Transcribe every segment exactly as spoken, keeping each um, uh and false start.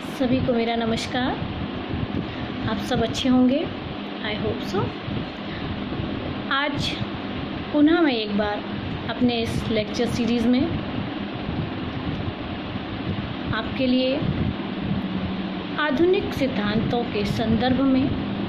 सभी को मेरा नमस्कार। आप सब अच्छे होंगे, आई होप सो। आज पुनः मैं एक बार अपने इस लेक्चर सीरीज़ में आपके लिए आधुनिक सिद्धांतों के संदर्भ में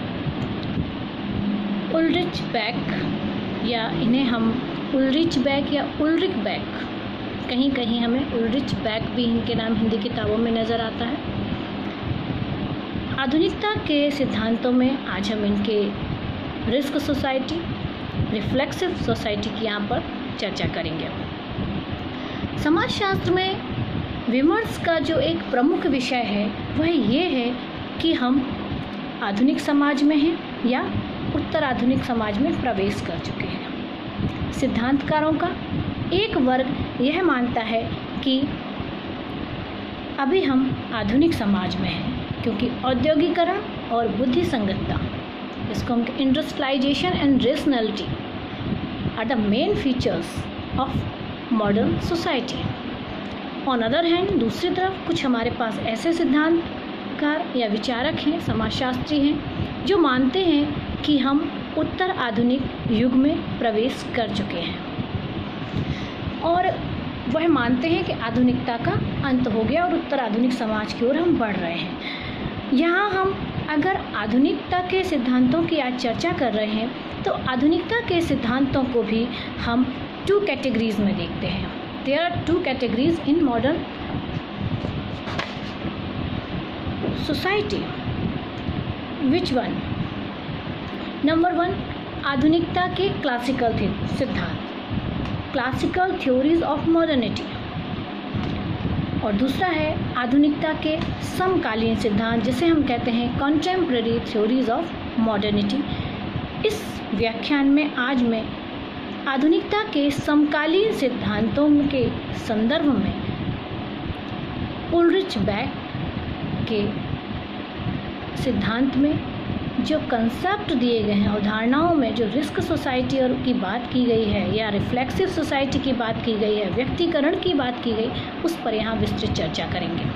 उल्रिच बेक, या इन्हें हम उल्रिच बेक या उल्रिक बेक, कहीं कहीं हमें उल्रिच बेक भी इनके नाम हिंदी किताबों में नज़र आता है। आधुनिकता के सिद्धांतों में आज हम इनके रिस्क सोसाइटी, रिफ्लेक्सिव सोसाइटी की यहाँ पर चर्चा करेंगे। समाजशास्त्र में विमर्श का जो एक प्रमुख विषय है वह ये है कि हम आधुनिक समाज में हैं या उत्तर आधुनिक समाज में प्रवेश कर चुके हैं। सिद्धांतकारों का एक वर्ग यह मानता है कि अभी हम आधुनिक समाज में हैं, क्योंकि औद्योगिकरण और बुद्धि संगतता, इसको हम industrialisation and rationality are the main features of modern society. On other hand, दूसरी तरफ कुछ हमारे पास ऐसे सिद्धांतकार या विचारक हैं, समाजशास्त्री हैं, जो मानते हैं कि हम उत्तर आधुनिक युग में प्रवेश कर चुके हैं और वह मानते हैं कि आधुनिकता का अंत हो गया और उत्तर आधुनिक समाज की ओर हम बढ़ रहे हैं। यहाँ हम अगर आधुनिकता के सिद्धांतों की आज चर्चा कर रहे हैं तो आधुनिकता के सिद्धांतों को भी हम टू कैटेगरीज में देखते हैं। There are two categories in modern society. Which one? Number one, आधुनिकता के क्लासिकल सिद्धांत, क्लासिकल थ्योरीज ऑफ मॉडर्निटी, और दूसरा है आधुनिकता के समकालीन सिद्धांत, जिसे हम कहते हैं कंटेम्प्रेरी थ्योरीज ऑफ मॉडर्निटी। इस व्याख्यान में आज मैं आधुनिकता के समकालीन सिद्धांतों के संदर्भ में उल्रिच बेक के सिद्धांत में जो कंसेप्ट दिए गए हैं, अवधारणाओं में जो रिस्क सोसाइटी और की बात की गई है या रिफ्लेक्सिव सोसाइटी की बात की गई है, व्यक्तिकरण की बात की गई, उस पर यहाँ विस्तृत चर्चा करेंगे।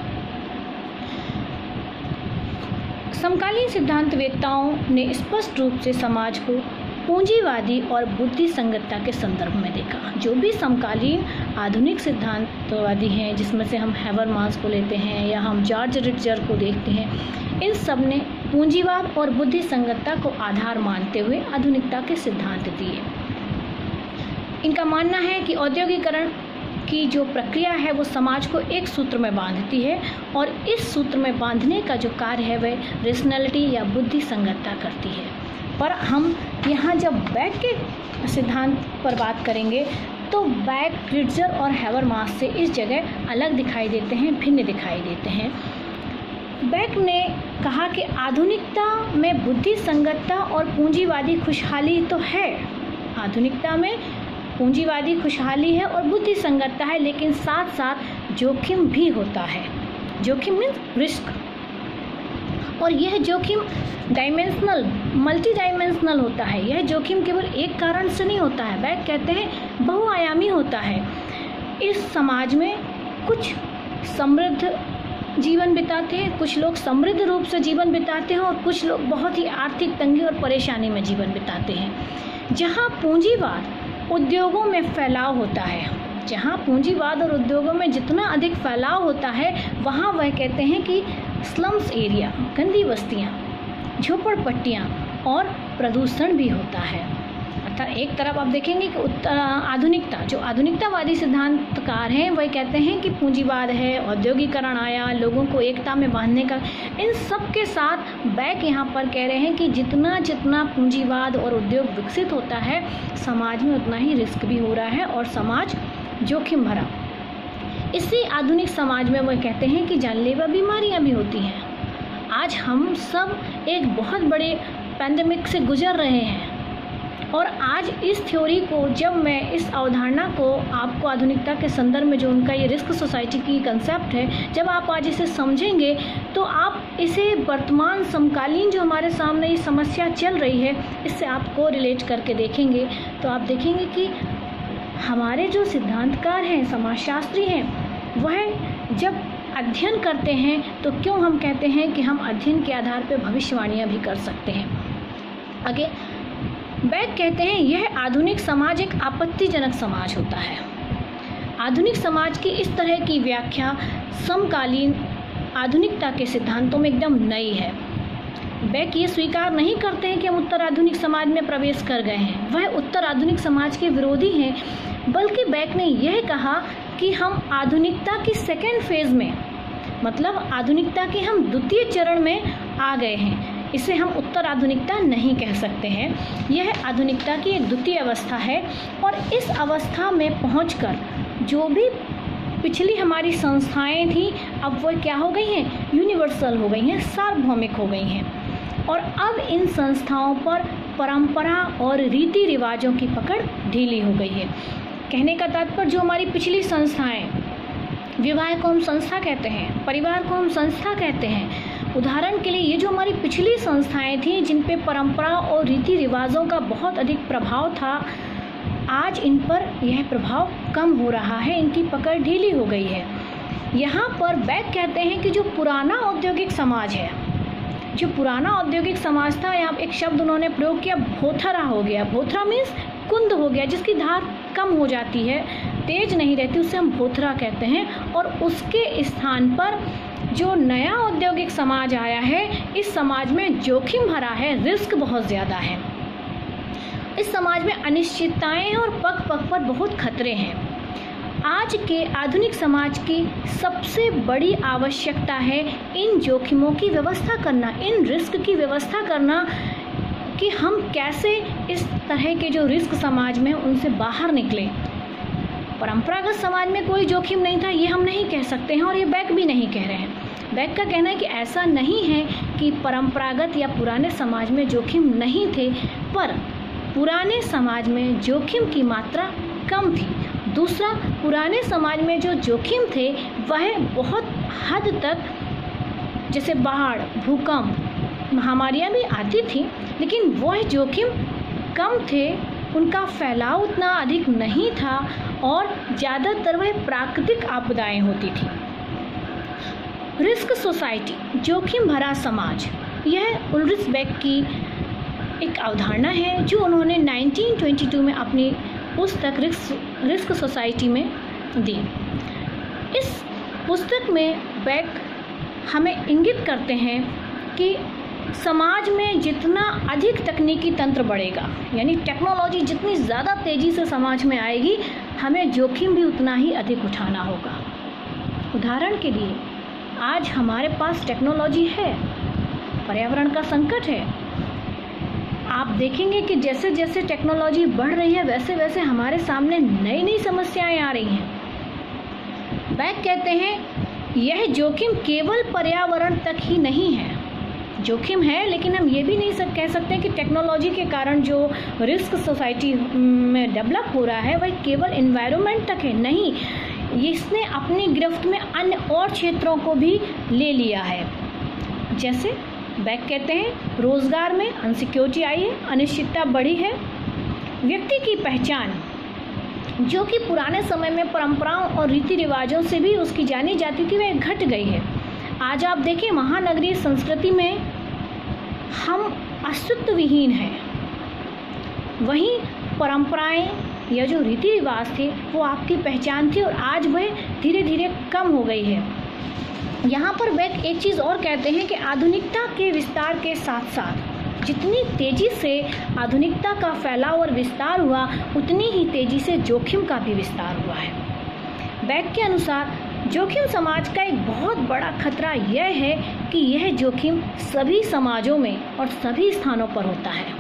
समकालीन सिद्धांतवेत्ताओं ने स्पष्ट रूप से समाज को पूंजीवादी और बुद्धि संगतता के संदर्भ में देखा। जो भी समकालीन आधुनिक सिद्धांतवादी हैं, जिसमें से हम हैबरमास को लेते हैं या हम जॉर्ज रिट्जर को देखते हैं, इन सब ने पूंजीवाद और बुद्धि संगतता को आधार मानते हुए आधुनिकता के सिद्धांत दिए। इनका मानना है कि औद्योगिकरण की जो प्रक्रिया है वो समाज को एक सूत्र में बांधती है और इस सूत्र में बांधने का जो कार्य है वह रेशनैलिटी या बुद्धि संगतता करती है। पर हम यहाँ जब बेक के सिद्धांत पर बात करेंगे तो बेक रिट्जर और हैबरमास से इस जगह अलग दिखाई देते हैं, भिन्न दिखाई देते हैं। बेक ने कहा कि आधुनिकता में बुद्धि संगतता और पूंजीवादी खुशहाली तो है, आधुनिकता में पूंजीवादी खुशहाली है और बुद्धि संगतता है, लेकिन साथ साथ जोखिम भी होता है। जोखिम मीन्स रिस्क, और यह जोखिम डायमेंशनल, मल्टी डायमेंशनल होता है। यह जोखिम केवल एक कारण से नहीं होता है, बेक कहते हैं बहुआयामी होता है। इस समाज में कुछ समृद्ध जीवन बिताते हैं, कुछ लोग समृद्ध रूप से जीवन बिताते हैं और कुछ लोग बहुत ही आर्थिक तंगी और परेशानी में जीवन बिताते हैं। जहाँ पूंजीवाद उद्योगों में फैलाव होता है, जहाँ पूंजीवाद और उद्योगों में जितना अधिक फैलाव होता है, वहाँ वह कहते हैं कि स्लम्स एरिया, गंदी बस्तियाँ, झोपड़पट्टियाँ और प्रदूषण भी होता है। अर्थात एक तरफ आप देखेंगे कि उत्तर आधुनिकता, जो आधुनिकतावादी सिद्धांतकार हैं, वह कहते हैं कि पूंजीवाद है, औद्योगिकरण आया, लोगों को एकता में बांधने का, इन सब के साथ बेक यहाँ पर कह रहे हैं कि जितना जितना पूंजीवाद और उद्योग विकसित होता है, समाज में उतना ही रिस्क भी हो रहा है और समाज जोखिम भरा। इसी आधुनिक समाज में वह कहते हैं कि जानलेवा बीमारियां भी होती हैं। आज हम सब एक बहुत बड़े पैंडेमिक से गुजर रहे हैं और आज इस थ्योरी को, जब मैं इस अवधारणा को आपको आधुनिकता के संदर्भ में जो उनका ये रिस्क सोसाइटी की कंसेप्ट है, जब आप आज इसे समझेंगे तो आप इसे वर्तमान समकालीन जो हमारे सामने ये समस्या चल रही है, इससे आपको रिलेट करके देखेंगे तो आप देखेंगे कि हमारे जो सिद्धांतकार हैं, समाजशास्त्री हैं, वह जब अध्ययन करते हैं तो क्यों हम कहते हैं कि हम अध्ययन के आधार पर भविष्यवाणियाँ भी कर सकते हैं। आगे बेक कहते हैं यह आधुनिक समाज एक आपत्तिजनक समाज होता है। आधुनिक समाज की इस तरह की व्याख्या समकालीन आधुनिकता के सिद्धांतों में एकदम नई है। बेक ये स्वीकार नहीं करते हैं कि हम उत्तर आधुनिक समाज में प्रवेश कर गए हैं, वह उत्तर आधुनिक समाज के विरोधी हैं, बल्कि बेक ने यह कहा कि हम आधुनिकता की सेकेंड फेज में, मतलब आधुनिकता के हम द्वितीय चरण में आ गए हैं। इसे हम उत्तर आधुनिकता नहीं कह सकते हैं, यह आधुनिकता की एक द्वितीय अवस्था है और इस अवस्था में पहुंचकर जो भी पिछली हमारी संस्थाएं थी अब वह क्या हो गई हैं, यूनिवर्सल हो गई हैं, सार्वभौमिक हो गई हैं और अब इन संस्थाओं पर परंपरा और रीति रिवाजों की पकड़ ढीली हो गई है। कहने का तात्पर्य जो हमारी पिछली संस्थाएं, विवाह को हम संस्था कहते हैं, परिवार को हम संस्था कहते हैं, उदाहरण के लिए ये जो हमारी पिछली संस्थाएं थी जिन पे परंपरा और रीति रिवाजों का बहुत अधिक प्रभाव था, आज इन पर यह प्रभाव कम हो रहा है, इनकी पकड़ ढीली हो गई है। यहाँ पर बेक कहते हैं कि जो पुराना औद्योगिक समाज है, जो पुराना औद्योगिक समाज था, यहाँ एक शब्द उन्होंने प्रयोग किया, भोथरा हो गया। भोथरा मीन्स कुंद हो गया, जिसकी धार कम हो जाती है, तेज नहीं रहती, उससे हम भोथरा कहते हैं। और उसके स्थान पर जो नया औद्योगिक समाज आया है, इस समाज में जोखिम भरा है, रिस्क बहुत ज़्यादा है। इस समाज में अनिश्चितताएं हैं और पग पग पर बहुत खतरे हैं। आज के आधुनिक समाज की सबसे बड़ी आवश्यकता है इन जोखिमों की व्यवस्था करना, इन रिस्क की व्यवस्था करना कि हम कैसे इस तरह के जो रिस्क समाज में उनसे बाहर निकले। परंपरागत समाज में कोई जोखिम नहीं था, ये हम नहीं कह सकते हैं और ये बेक भी नहीं कह रहे हैं। बेक का कहना है कि ऐसा नहीं है कि परंपरागत या पुराने समाज में जोखिम नहीं थे, पर पुराने समाज में जोखिम की मात्रा कम थी। दूसरा, पुराने समाज में जो जोखिम थे वह बहुत हद तक, जैसे बाढ़, भूकंप, महामारियाँ भी आती थी, लेकिन वह जोखिम कम थे, उनका फैलाव उतना अधिक नहीं था और ज़्यादातर वह प्राकृतिक आपदाएं होती थी। रिस्क सोसाइटी, जोखिम भरा समाज, यह उल्रिच बेक की एक अवधारणा है जो उन्होंने नाइनटीन ट्वेंटी टू में अपनी पुस्तक रिस्क रिस्क सोसाइटी में दी। इस पुस्तक में बेक हमें इंगित करते हैं कि समाज में जितना अधिक तकनीकी तंत्र बढ़ेगा, यानी टेक्नोलॉजी जितनी ज़्यादा तेज़ी से समाज में आएगी, हमें जोखिम भी उतना ही अधिक उठाना होगा। उदाहरण के लिए, आज हमारे पास टेक्नोलॉजी है, पर्यावरण का संकट है। आप देखेंगे कि जैसे जैसे टेक्नोलॉजी बढ़ रही है वैसे वैसे हमारे सामने नई नई समस्याएं आ रही हैं। बेक कहते हैं यह जोखिम केवल पर्यावरण तक ही नहीं है, जोखिम है, लेकिन हम ये भी नहीं सक, कह सकते कि टेक्नोलॉजी के कारण जो रिस्क सोसाइटी में डेवलप हो रहा है वह केवल एनवायरनमेंट तक है, नहीं, इसने अपनी गिरफ्त में अन्य और क्षेत्रों को भी ले लिया है। जैसे बेक कहते हैं रोजगार में अनसिक्योरिटी आई है, अनिश्चितता बढ़ी है। व्यक्ति की पहचान, जो कि पुराने समय में परंपराओं और रीति रिवाजों से भी उसकी जानी जाती थी, वह घट गई है। आज आप देखें महानगरीय संस्कृति में हम अस्तित्व विहीन हैं, वहीं परंपराएं या जो रीति रिवाज थे वो आपकी पहचान थी और आज वह धीरे धीरे कम हो गई है। यहाँ पर बेक एक चीज़ और कहते हैं कि आधुनिकता के विस्तार के साथ साथ जितनी तेज़ी से आधुनिकता का फैलाव और विस्तार हुआ, उतनी ही तेज़ी से जोखिम का भी विस्तार हुआ है। बेक के अनुसार जोखिम समाज का एक बहुत बड़ा खतरा यह है कि यह जोखिम सभी समाजों में और सभी स्थानों पर होता है।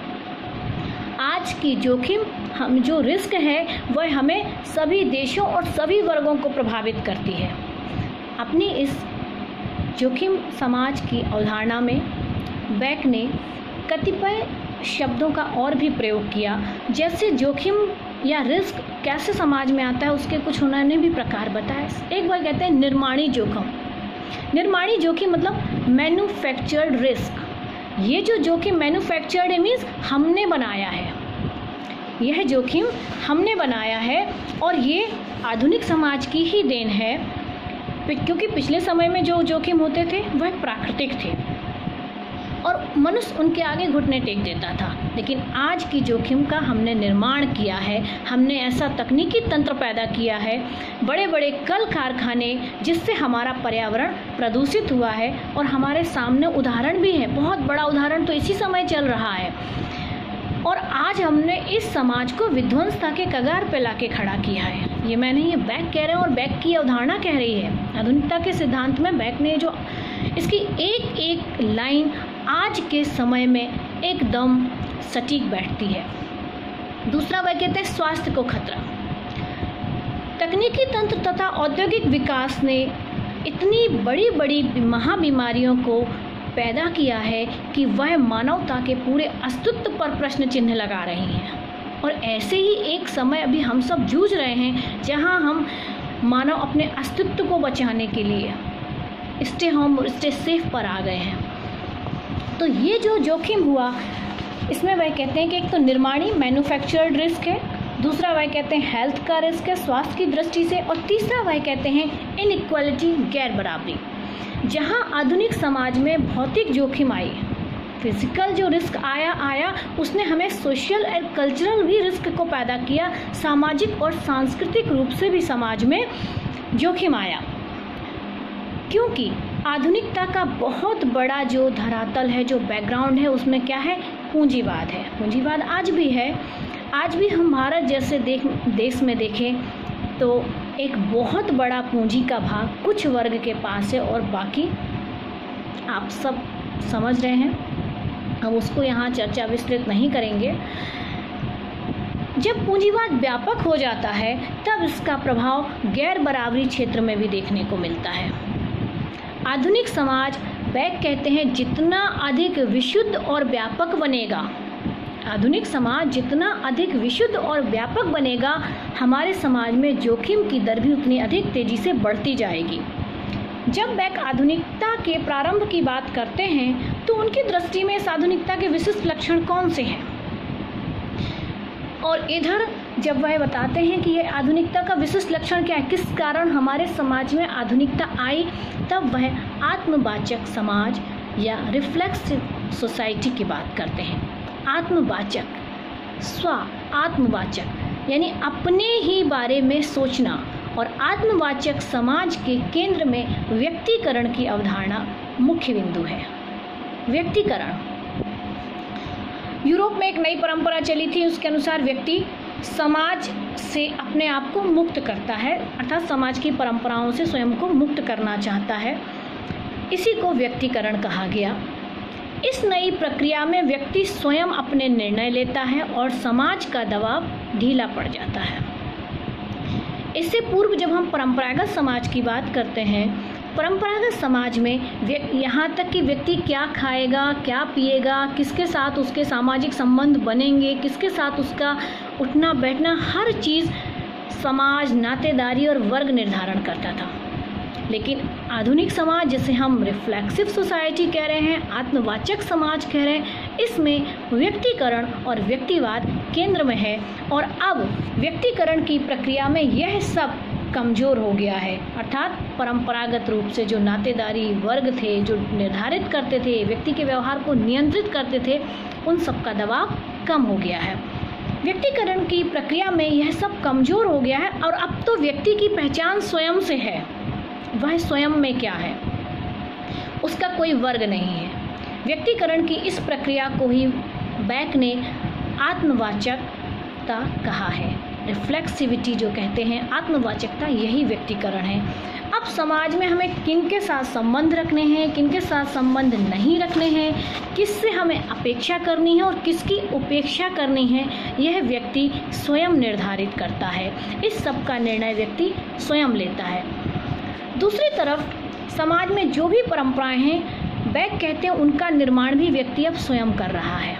आज की जोखिम हम जो रिस्क है वह हमें सभी देशों और सभी वर्गों को प्रभावित करती है। अपनी इस जोखिम समाज की अवधारणा में बेक ने कतिपय शब्दों का और भी प्रयोग किया, जैसे जोखिम या रिस्क कैसे समाज में आता है उसके कुछ उन्होंने भी प्रकार बताए। एक बार कहते हैं निर्माणी जोखिम। निर्माणी जोखिम मतलब मैन्युफैक्चर्ड रिस्क। ये जो जोखिम मैन्युफैक्चर्ड है मीन्स हमने बनाया है, यह जोखिम हमने बनाया है और ये आधुनिक समाज की ही देन है। क्योंकि पिछले समय में जो जोखिम होते थे वह प्राकृतिक थे और मनुष्य उनके आगे घुटने टेक देता था, लेकिन आज की जोखिम का हमने निर्माण किया है। हमने ऐसा तकनीकी तंत्र पैदा किया है, बड़े बड़े कल कारखाने, जिससे हमारा पर्यावरण प्रदूषित हुआ है। और हमारे सामने उदाहरण भी है, बहुत बड़ा उदाहरण तो इसी समय चल रहा है। और आज हमने इस समाज को विध्वंसता के कगार पे लाके खड़ा किया है। ये मैं नहीं, ये बैक कह रहे हैं और बैक की अवधारणा कह रही है। आधुनिकता के सिद्धांत में बैक ने जो इसकी एक एक लाइन आज के समय में एकदम सटीक बैठती है। दूसरा वह कहते हैं स्वास्थ्य को खतरा। तकनीकी तंत्र तथा औद्योगिक विकास ने इतनी बड़ी बड़ी महाबीमारियों को पैदा किया है कि वह मानवता के पूरे अस्तित्व पर प्रश्न चिन्ह लगा रही हैं। और ऐसे ही एक समय अभी हम सब जूझ रहे हैं जहां हम मानव अपने अस्तित्व को बचाने के लिए स्टे होम और स्टे सेफ पर आ गए हैं। तो ये जो जोखिम हुआ, इसमें वह कहते हैं कि एक तो निर्माणी मैन्युफैक्चर्ड रिस्क है, दूसरा वह कहते हैं हेल्थ का रिस्क है स्वास्थ्य की दृष्टि से, और तीसरा वह कहते हैं इनइक्वालिटी, गैर बराबरी। जहां आधुनिक समाज में भौतिक जोखिम आई, फिजिकल जो रिस्क आया आया उसने हमें सोशल और कल्चरल भी रिस्क को पैदा किया। सामाजिक और सांस्कृतिक रूप से भी समाज में जोखिम आया, क्योंकि आधुनिकता का बहुत बड़ा जो धरातल है, जो बैकग्राउंड है, उसमें क्या है? पूंजीवाद है। पूंजीवाद आज भी है। आज भी हम भारत जैसे देख देश में देखें तो एक बहुत बड़ा पूंजी का भाग कुछ वर्ग के पास है और बाकी आप सब समझ रहे हैं। हम उसको यहाँ चर्चा विस्तृत नहीं करेंगे। जब पूंजीवाद व्यापक हो जाता है तब इसका प्रभाव गैर बराबरी क्षेत्र में भी देखने को मिलता है। आधुनिक समाज, बैक कहते हैं, जितना अधिक विशुद्ध और व्यापक बनेगा, आधुनिक समाज जितना अधिक विशुद्ध और व्यापक बनेगा, हमारे समाज में जोखिम की दर भी उतनी अधिक तेजी से बढ़ती जाएगी। जब बैक आधुनिकता के प्रारंभ की बात करते हैं तो उनकी दृष्टि में इस आधुनिकता के विशिष्ट लक्षण कौन से हैं, और इधर जब वह बताते हैं कि यह आधुनिकता का विशिष्ट लक्षण क्या है, किस कारण हमारे समाज में आधुनिकता आई, तब वह आत्मवाचक समाज या रिफ्लेक्सिव सोसाइटी की बात करते हैं। आत्मवाचक, स्व आत्मवाचक यानी अपने ही बारे में सोचना, और आत्मवाचक समाज के केंद्र में व्यक्तिकरण की अवधारणा मुख्य बिंदु है। व्यक्तिकरण, यूरोप में एक नई परंपरा चली थी, उसके अनुसार व्यक्ति समाज से अपने आप को मुक्त करता है, अर्थात समाज की परंपराओं से स्वयं को मुक्त करना चाहता है। इसी को व्यक्तिकरण कहा गया। इस नई प्रक्रिया में व्यक्ति स्वयं अपने निर्णय लेता है और समाज का दबाव ढीला पड़ जाता है। इससे पूर्व जब हम परंपरागत समाज की बात करते हैं, परंपरागत समाज में यहाँ तक कि व्यक्ति क्या खाएगा, क्या पिएगा, किसके साथ उसके सामाजिक संबंध बनेंगे, किसके साथ उसका उठना बैठना, हर चीज़ समाज, नातेदारी और वर्ग निर्धारण करता था। लेकिन आधुनिक समाज, जिसे हम रिफ्लेक्सिव सोसाइटी कह रहे हैं, आत्मवाचक समाज कह रहे हैं, इसमें व्यक्तिकरण और व्यक्तिवाद केंद्र में है। और अब व्यक्तिकरण की प्रक्रिया में यह सब कमज़ोर हो गया है, अर्थात परंपरागत रूप से जो नातेदारी वर्ग थे, जो निर्धारित करते थे, व्यक्ति के व्यवहार को नियंत्रित करते थे, उन सब का दबाव कम हो गया है। व्यक्तिकरण की प्रक्रिया में यह सब कमज़ोर हो गया है और अब तो व्यक्ति की पहचान स्वयं से है। वह स्वयं में क्या है, उसका कोई वर्ग नहीं है। व्यक्तिकरण की इस प्रक्रिया को ही बैक ने आत्मवाचकता कहा है। रिफ्लेक्सिविटी जो कहते हैं, आत्मवाचकता, यही व्यक्तिकरण है। अब समाज में हमें किन के साथ संबंध रखने हैं, किन के साथ संबंध नहीं रखने हैं, किससे हमें अपेक्षा करनी है और किसकी उपेक्षा करनी है, यह व्यक्ति स्वयं निर्धारित करता है। इस सब का निर्णय व्यक्ति स्वयं लेता है। दूसरी तरफ समाज में जो भी परंपराएं हैं, बैक कहते हैं, उनका निर्माण भी व्यक्ति अब स्वयं कर रहा है।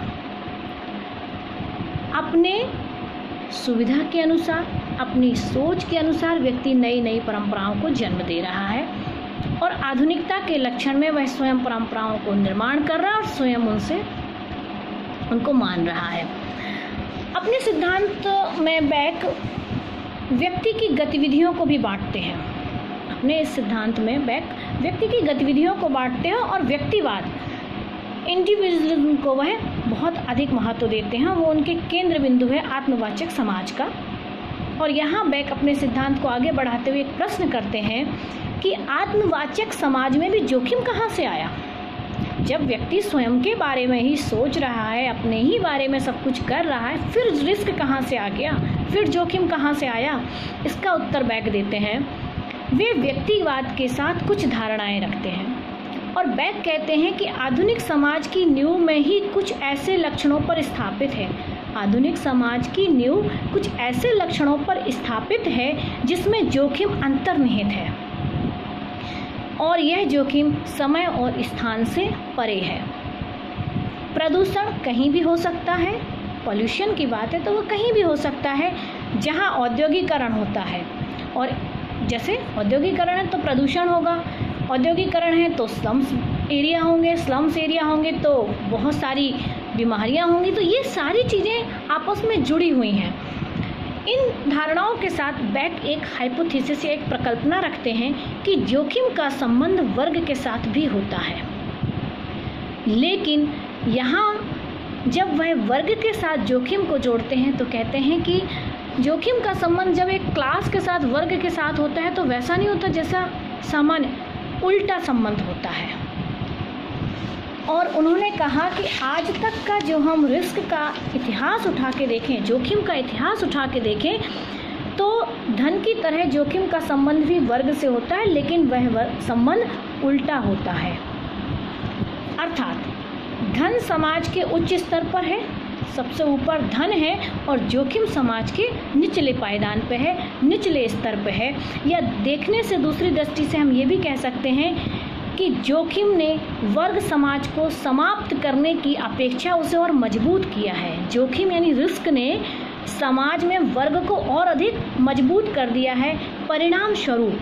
अपने सुविधा के अनुसार, अपनी सोच के अनुसार व्यक्ति नई नई परंपराओं को जन्म दे रहा है और आधुनिकता के लक्षण में वह स्वयं परंपराओं को निर्माण कर रहा है और स्वयं उनसे उनको मान रहा है। अपने सिद्धांत में बैक व्यक्ति की गतिविधियों को भी बांटते हैं। अपने इस सिद्धांत में बैक व्यक्ति की गतिविधियों को बांटते हैं और व्यक्तिवाद इंडिविजुअलिज्म को वह बहुत अधिक महत्व देते हैं। वो उनके केंद्र बिंदु है आत्मवाचक समाज का। और यहाँ बैक अपने सिद्धांत को आगे बढ़ाते हुए एक प्रश्न करते हैं कि आत्मवाचक समाज में भी जोखिम कहाँ से आया। जब व्यक्ति स्वयं के बारे में ही सोच रहा है, अपने ही बारे में सब कुछ कर रहा है, फिर रिस्क कहाँ से आ गया, फिर जोखिम कहाँ से आया। इसका उत्तर बैक देते हैं, वे व्यक्तिवाद के साथ कुछ धारणाएं रखते हैं। और बैक कहते हैं कि आधुनिक समाज की नींव में ही कुछ ऐसे लक्षणों पर स्थापित है आधुनिक समाज की नींव कुछ ऐसे लक्षणों पर स्थापित है जिसमें जोखिम अंतर्निहित है और यह जोखिम समय और स्थान से परे है। प्रदूषण कहीं भी हो सकता है, पॉल्यूशन की बात है तो वो कहीं भी हो सकता है जहां औद्योगिकरण होता है। और जैसे औद्योगिकरण है तो प्रदूषण होगा, औद्योगिकरण है तो स्लम्स एरिया होंगे, स्लम्स एरिया होंगे तो बहुत सारी बीमारियां होंगी। तो ये सारी चीज़ें आपस में जुड़ी हुई हैं। इन धारणाओं के साथ बैक एक हाइपोथेसिस या एक प्रकल्पना रखते हैं कि जोखिम का संबंध वर्ग के साथ भी होता है, लेकिन यहाँ जब वह वर्ग के साथ जोखिम को जोड़ते हैं तो कहते हैं कि जोखिम का संबंध जब एक क्लास के साथ वर्ग के साथ होता है तो वैसा नहीं होता जैसा सामान्य, उल्टा संबंध होता है। और उन्होंने कहा कि आज तक का जो हम रिस्क का इतिहास उठा के देखें, जोखिम का इतिहास उठा के देखें तो धन की तरह जोखिम का संबंध भी वर्ग से होता है, लेकिन वह संबंध उल्टा होता है। अर्थात धन समाज के उच्च स्तर पर है, सबसे ऊपर धन है, और जोखिम समाज के निचले पायदान पे है, निचले स्तर पे है। या देखने से दूसरी दृष्टि से हम ये भी कह सकते हैं कि जोखिम ने वर्ग समाज को समाप्त करने की अपेक्षा उसे और मजबूत किया है। जोखिम यानी रिस्क ने समाज में वर्ग को और अधिक मजबूत कर दिया है। परिणाम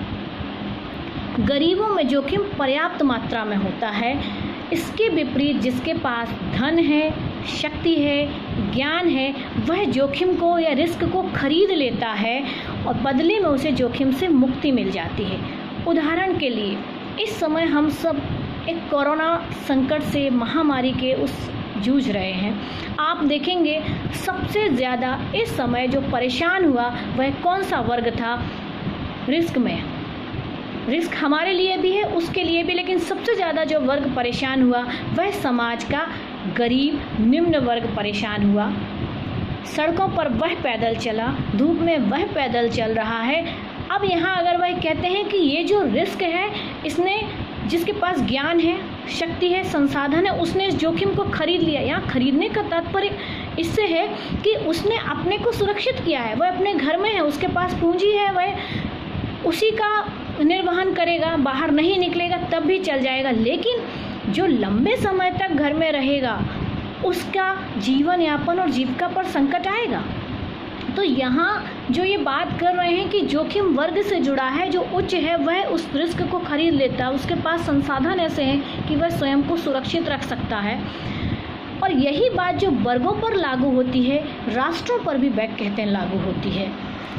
स्वरूप गरीबों में जोखिम पर्याप्त मात्रा में होता है। इसके विपरीत जिसके पास धन है, शक्ति है, ज्ञान है, वह जोखिम को या रिस्क को खरीद लेता है और बदले में उसे जोखिम से मुक्ति मिल जाती है। उदाहरण के लिए इस समय हम सब एक कोरोना संकट से, महामारी के उस जूझ रहे हैं। आप देखेंगे सबसे ज़्यादा इस समय जो परेशान हुआ वह कौन सा वर्ग था रिस्क में। रिस्क हमारे लिए भी है, उसके लिए भी, लेकिन सबसे ज़्यादा जो वर्ग परेशान हुआ वह समाज का गरीब निम्न वर्ग परेशान हुआ। सड़कों पर वह पैदल चला, धूप में वह पैदल चल रहा है। अब यहाँ अगर वह कहते हैं कि ये जो रिस्क है, इसने जिसके पास ज्ञान है, शक्ति है, संसाधन है, उसने इस जोखिम को खरीद लिया। यहाँ खरीदने का तात्पर्य इससे है कि उसने अपने को सुरक्षित किया है, वह अपने घर में है, उसके पास पूंजी है, वह उसी का निर्वहन करेगा, बाहर नहीं निकलेगा तब भी चल जाएगा। लेकिन जो लंबे समय तक घर में रहेगा उसका जीवन यापन और जीविका पर संकट आएगा। तो यहाँ जो ये बात कर रहे हैं कि जोखिम वर्ग से जुड़ा है, जो उच्च है वह उस रिस्क को खरीद लेता है, उसके पास संसाधन ऐसे हैं कि वह स्वयं को सुरक्षित रख सकता है। और यही बात जो वर्गों पर लागू होती है, राष्ट्रों पर भी बैक कहते हैं लागू होती है।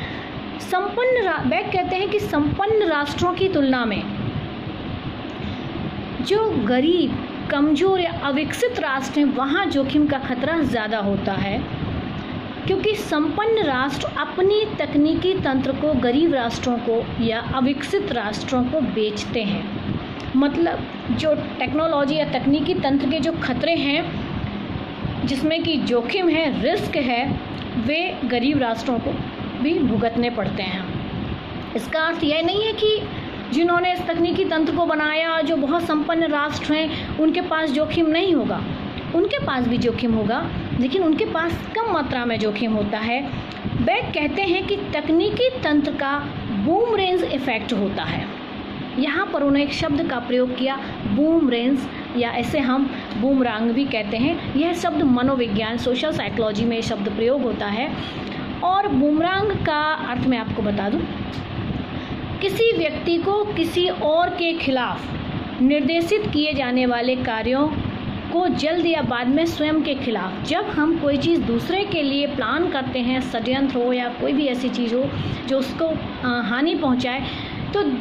संपन्न बैक कहते हैं कि संपन्न राष्ट्रों की तुलना में जो गरीब, कमजोर या अविकसित राष्ट्र हैं वहाँ जोखिम का खतरा ज़्यादा होता है, क्योंकि संपन्न राष्ट्र अपनी तकनीकी तंत्र को गरीब राष्ट्रों को या अविकसित राष्ट्रों को बेचते हैं। मतलब जो टेक्नोलॉजी या तकनीकी तंत्र के जो खतरे हैं, जिसमें कि जोखिम है, रिस्क है, वे गरीब राष्ट्रों को भी भुगतने पड़ते हैं। इसका अर्थ यह नहीं है कि जिन्होंने इस तकनीकी तंत्र को बनाया, जो बहुत संपन्न राष्ट्र हैं, उनके पास जोखिम नहीं होगा। उनके पास भी जोखिम होगा, लेकिन उनके पास कम मात्रा में जोखिम होता है। बैक कहते हैं कि तकनीकी तंत्र का बूम रेंज इफेक्ट होता है। यहाँ पर उन्होंने एक शब्द का प्रयोग किया, बूम रेंज, या ऐसे हम बूमरांग भी कहते हैं। यह शब्द मनोविज्ञान, सोशल साइकोलॉजी में शब्द प्रयोग होता है। और बूमरांग का अर्थ मैं आपको बता दूं, किसी व्यक्ति को किसी और के खिलाफ निर्देशित किए जाने वाले कार्यों को जल्द या बाद में स्वयं के खिलाफ, जब हम कोई चीज़ दूसरे के लिए प्लान करते हैं, षड्यंत्र हो या कोई भी ऐसी चीज़ हो जो उसको हानि पहुंचाए, तो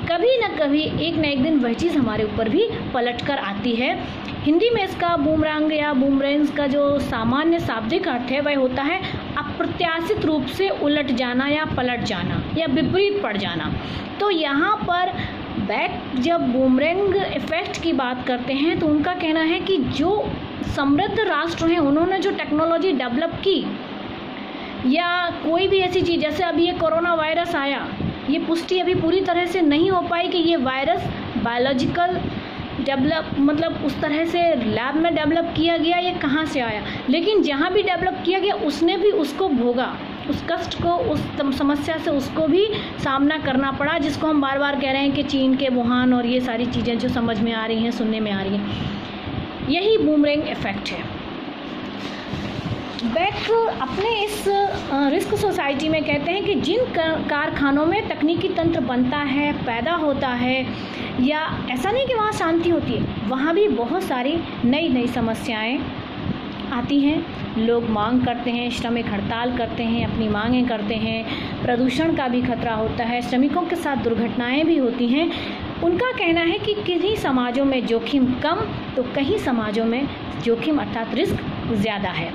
कभी न कभी एक न एक दिन वह चीज़ हमारे ऊपर भी पलट कर आती है। हिंदी में इसका बूमरैंग या बूमरेंग्स का जो सामान्य शाब्दिक अर्थ है वह होता है अप्रत्याशित रूप से उलट जाना या पलट जाना या विपरीत पड़ जाना। तो यहाँ पर बैक जब बूमरैंग इफेक्ट की बात करते हैं तो उनका कहना है कि जो समृद्ध राष्ट्र हैं उन्होंने जो टेक्नोलॉजी डेवलप की या कोई भी ऐसी चीज़, जैसे अभी ये कोरोना वायरस आया, ये पुष्टि अभी पूरी तरह से नहीं हो पाई कि ये वायरस बायोलॉजिकल डेवलप मतलब उस तरह से लैब में डेवलप किया गया, ये कहाँ से आया, लेकिन जहाँ भी डेवलप किया गया उसने भी उसको भोगा, उस कष्ट को, उस समस्या से उसको भी सामना करना पड़ा, जिसको हम बार बार कह रहे हैं कि चीन के वुहान और ये सारी चीज़ें जो समझ में आ रही हैं, सुनने में आ रही हैं, यही बूमरैंग इफेक्ट है। बैक अपने इस रिस्क सोसाइटी में कहते हैं कि जिन कारखानों में तकनीकी तंत्र बनता है, पैदा होता है, या ऐसा नहीं कि वहाँ शांति होती है, वहाँ भी बहुत सारी नई नई समस्याएं आती हैं। लोग मांग करते हैं, श्रमिक हड़ताल करते हैं, अपनी मांगें करते हैं, प्रदूषण का भी खतरा होता है, श्रमिकों के साथ दुर्घटनाएं भी होती हैं। उनका कहना है कि किन्हीं समाजों में जोखिम कम तो कहीं समाजों में जोखिम अर्थात रिस्क ज़्यादा है।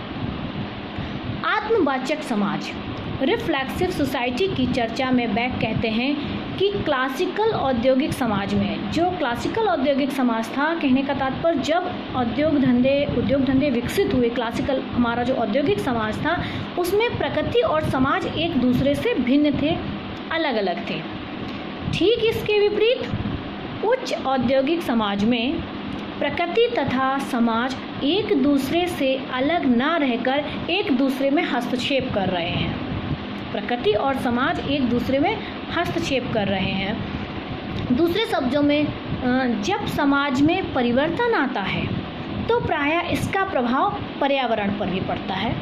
आत्मवाचक समाज रिफ्लेक्सिव सोसाइटी की चर्चा में बैक कहते हैं कि क्लासिकल औद्योगिक समाज में, जो क्लासिकल औद्योगिक समाज था, कहने का तात्पर्य जब उद्योग धंधे उद्योग धंधे विकसित हुए, क्लासिकल हमारा जो औद्योगिक समाज था उसमें प्रकृति और समाज एक दूसरे से भिन्न थे, अलग अलग थे। ठीक इसके विपरीत उच्च औद्योगिक समाज में प्रकृति तथा समाज एक दूसरे से अलग ना रहकर एक दूसरे में हस्तक्षेप कर रहे हैं। प्रकृति और समाज एक दूसरे में हस्तक्षेप कर रहे हैं। दूसरे शब्दों में जब समाज में परिवर्तन आता है तो प्रायः इसका प्रभाव पर्यावरण पर भी पड़ता है।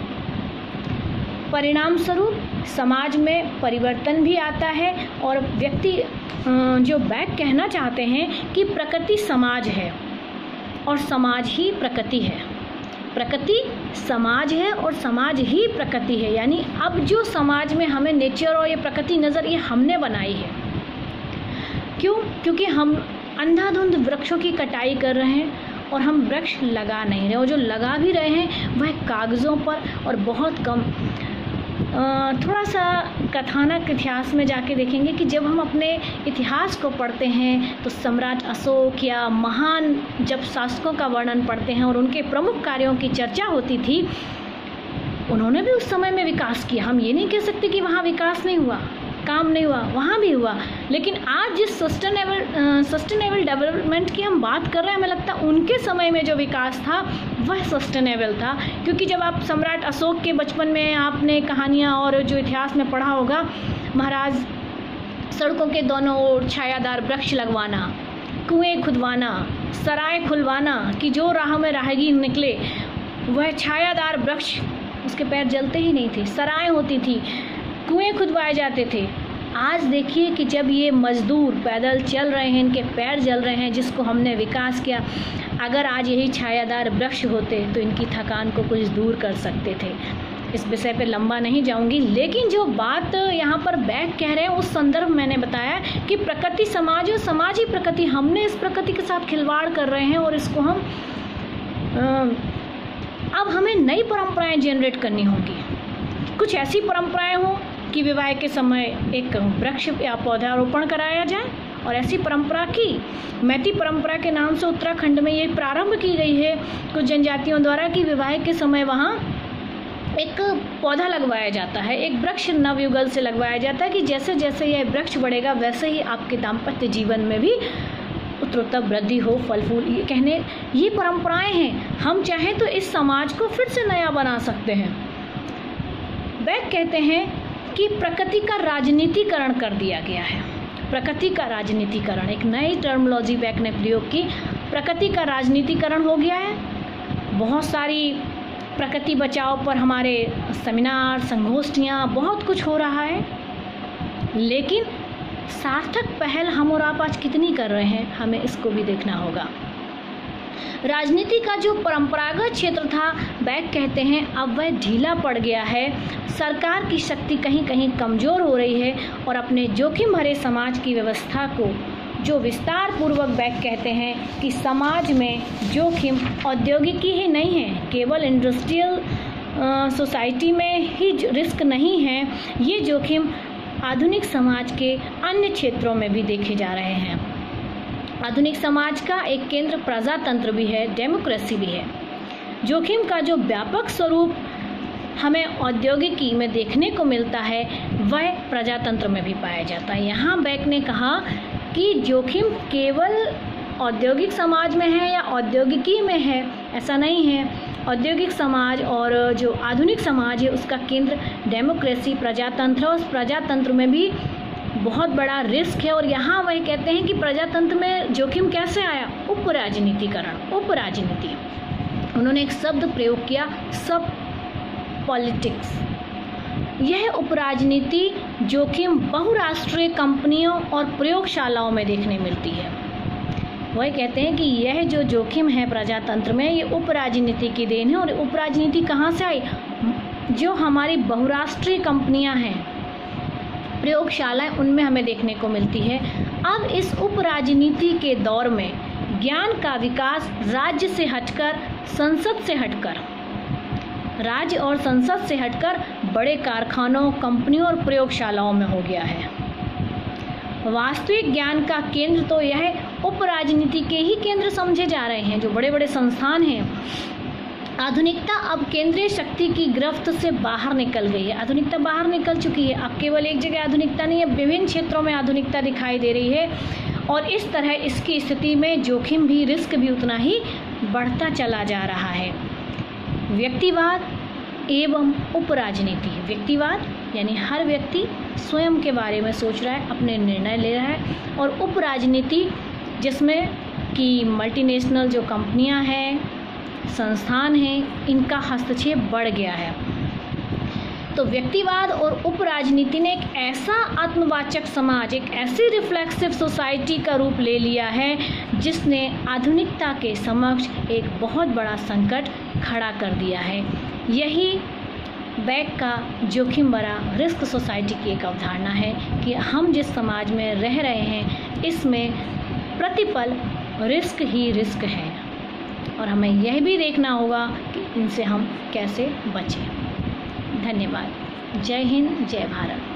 परिणाम स्वरूप समाज में परिवर्तन भी आता है और व्यक्ति जो बैक कहना चाहते हैं कि प्रकृति समाज है और समाज ही प्रकृति है, प्रकृति समाज है और समाज ही प्रकृति है। यानी अब जो समाज में हमें नेचर और ये प्रकृति नज़र, ये हमने बनाई है। क्यों? क्योंकि हम अंधाधुंध वृक्षों की कटाई कर रहे हैं और हम वृक्ष लगा नहीं रहे, और जो लगा भी रहे हैं वह कागज़ों पर और बहुत कम। थोड़ा सा कथानक इतिहास में जाके देखेंगे कि जब हम अपने इतिहास को पढ़ते हैं तो सम्राट अशोक या महान जब शासकों का वर्णन पढ़ते हैं और उनके प्रमुख कार्यों की चर्चा होती थी, उन्होंने भी उस समय में विकास किया। हम ये नहीं कह सकते कि वहाँ विकास नहीं हुआ, काम नहीं हुआ, वहाँ भी हुआ। लेकिन आज जिस सस्टेनेबल सस्टेनेबल डेवलपमेंट की हम बात कर रहे हैं, हमें लगता है उनके समय में जो विकास था वह सस्टेनेबल था। क्योंकि जब आप सम्राट अशोक के बचपन में आपने कहानियाँ और जो इतिहास में पढ़ा होगा, महाराज सड़कों के दोनों ओर छायादार वृक्ष लगवाना, कुएं खुदवाना, सराय खुलवाना कि जो राह में राहगीर निकले वह छायादार वृक्ष, उसके पैर जलते ही नहीं थे, सराय होती थी, कुएं खुदवाए जाते थे। आज देखिए कि जब ये मजदूर पैदल चल रहे हैं, इनके पैर जल रहे हैं, जिसको हमने विकास किया, अगर आज यही छायादार वृक्ष होते तो इनकी थकान को कुछ दूर कर सकते थे। इस विषय पे लंबा नहीं जाऊंगी, लेकिन जो बात यहाँ पर बैक कह रहे हैं उस संदर्भ मैंने बताया कि प्रकृति समाज और समाज ही प्रकृति, हमने इस प्रकृति के साथ खिलवाड़ कर रहे हैं और इसको हम अब हमें नई परंपराएं जनरेट करनी होंगी। कुछ ऐसी परंपराएं हों कि विवाह के समय एक वृक्ष या पौधारोपण कराया जाए, और ऐसी परंपरा की मैती परंपरा के नाम से उत्तराखंड में ये प्रारंभ की गई है कुछ जनजातियों द्वारा कि विवाह के समय वहाँ एक पौधा लगवाया जाता है, एक वृक्ष नवयुगल से लगवाया जाता है कि जैसे जैसे यह वृक्ष बढ़ेगा वैसे ही आपके दाम्पत्य जीवन में भी उत्तरोत्तर वृद्धि हो, फल फूल। ये कहने ये परंपराएं हैं। हम चाहें तो इस समाज को फिर से नया बना सकते हैं। बैक कहते हैं कि प्रकृति का राजनीतिकरण कर दिया गया है। प्रकृति का राजनीतिकरण, एक नई टर्मिनोलॉजी बैक ने प्रयोग की। प्रकृति का राजनीतिकरण हो गया है। बहुत सारी प्रकृति बचाओ पर हमारे सेमिनार, संगोष्ठियाँ, बहुत कुछ हो रहा है, लेकिन सार्थक पहल हम और आप आज कितनी कर रहे हैं, हमें इसको भी देखना होगा। राजनीति का जो परंपरागत क्षेत्र था, बैक कहते हैं अब वह ढीला पड़ गया है। सरकार की शक्ति कहीं कहीं कमज़ोर हो रही है और अपने जोखिम भरे समाज की व्यवस्था को जो विस्तार पूर्वक बैक कहते हैं कि समाज में जोखिम औद्योगिकी ही नहीं है, केवल इंडस्ट्रियल सोसाइटी में ही रिस्क नहीं है, ये जोखिम आधुनिक समाज के अन्य क्षेत्रों में भी देखे जा रहे हैं। आधुनिक समाज का एक केंद्र प्रजातंत्र भी है, डेमोक्रेसी भी है। जोखिम का जो व्यापक स्वरूप हमें औद्योगिकी में देखने को मिलता है वह प्रजातंत्र में भी पाया जाता है। यहाँ बेक ने कहा कि जोखिम केवल औद्योगिक समाज में है या औद्योगिकी में है, ऐसा नहीं है। औद्योगिक समाज और जो आधुनिक समाज है उसका केंद्र डेमोक्रेसी प्रजातंत्र, उस प्रजातंत्र में भी बहुत बड़ा रिस्क है। और यहाँ वह कहते हैं कि प्रजातंत्र में जोखिम कैसे आया, उपराजनीतिकरण, उपराजनीति। उन्होंने एक शब्द प्रयोग किया, सब पॉलिटिक्स। यह उपराजनीति जोखिम बहुराष्ट्रीय कंपनियों और प्रयोगशालाओं में देखने मिलती है। वह कहते हैं कि यह जो जोखिम है प्रजातंत्र में, ये उपराजनीति की देन है। और उपराजनीति कहाँ से आई, जो हमारी बहुराष्ट्रीय कंपनियां हैं, प्रयोगशालाएं, उनमें हमें देखने को मिलती है। अब इस उपराजनीति के दौर में ज्ञान का विकास राज्य से हटकर, संसद से हटकर, राज्य और संसद से हटकर बड़े कारखानों, कंपनियों और प्रयोगशालाओं में हो गया है। वास्तविक ज्ञान का केंद्र तो यह उपराजनीति के ही केंद्र समझे जा रहे हैं, जो बड़े बड़े संस्थान हैं। आधुनिकता अब केंद्रीय शक्ति की गिरफ्त से बाहर निकल गई है। आधुनिकता बाहर निकल चुकी है। अब केवल एक जगह आधुनिकता नहीं है, विभिन्न क्षेत्रों में आधुनिकता दिखाई दे रही है। और इस तरह इसकी स्थिति में जोखिम भी, रिस्क भी उतना ही बढ़ता चला जा रहा है। व्यक्तिवाद एवं उपराजनीति। व्यक्तिवाद यानी हर व्यक्ति स्वयं के बारे में सोच रहा है, अपने निर्णय ले रहा है। और उपराजनीति जिसमें कि मल्टीनेशनल जो कंपनियां हैं, संस्थान हैं, इनका हस्तक्षेप बढ़ गया है। तो व्यक्तिवाद और उपराजनीति ने एक ऐसा आत्मवाचक समाज, एक ऐसी रिफ्लेक्सिव सोसाइटी का रूप ले लिया है जिसने आधुनिकता के समक्ष एक बहुत बड़ा संकट खड़ा कर दिया है। यही बेक का जोखिम भरा रिस्क सोसाइटी की एक अवधारणा है कि हम जिस समाज में रह रहे हैं इसमें प्रतिपल रिस्क ही रिस्क है और हमें यह भी देखना होगा कि इनसे हम कैसे बचें। धन्यवाद। जय हिंद, जय भारत।